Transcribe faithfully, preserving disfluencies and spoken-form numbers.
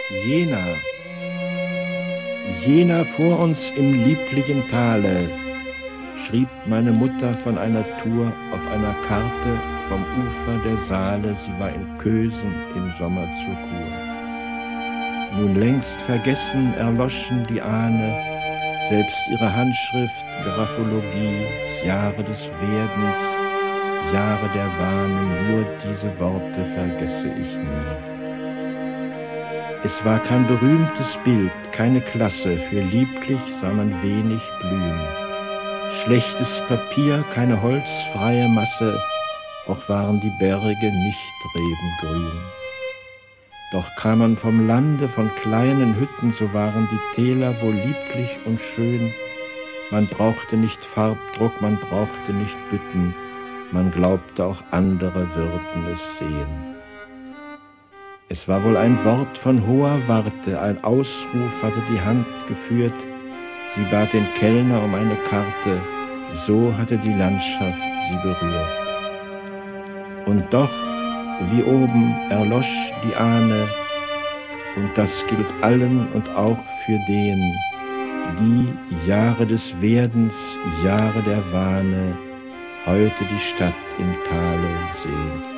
Jena, Jena vor uns im lieblichen Tale, schrieb meine Mutter von einer Tour auf einer Karte vom Ufer der Saale, sie war in Kosen im Sommer zur Kur. Nun längst vergessen erloschen die Ahne, selbst ihre Handschrift, Graphologie, Jahre des Werdens, Jahre der Wahnen, nur diese Worte vergesse ich nie. Es war kein berühmtes Bild, keine Klasse, für lieblich sah man wenig blühen. Schlechtes Papier, keine holzfreie Masse, auch waren die Berge nicht rebengrün. Doch kam man vom Lande, von kleinen Hütten, so waren die Täler wohl lieblich und schön. Man brauchte nicht Farbdruck, man brauchte nicht Bütten, man glaubte auch andere würden es sehen. Es war wohl ein Wort von hoher Warte, ein Ausruf hatte die Hand geführt, sie bat den Kellner um eine Karte, so hatte die Landschaft sie berührt. Und doch, wie oben, erlosch die Ahne, und das gilt allen und auch für den, die Jahre des Werdens, Jahre der Wahne, heute die Stadt im Tale sehen.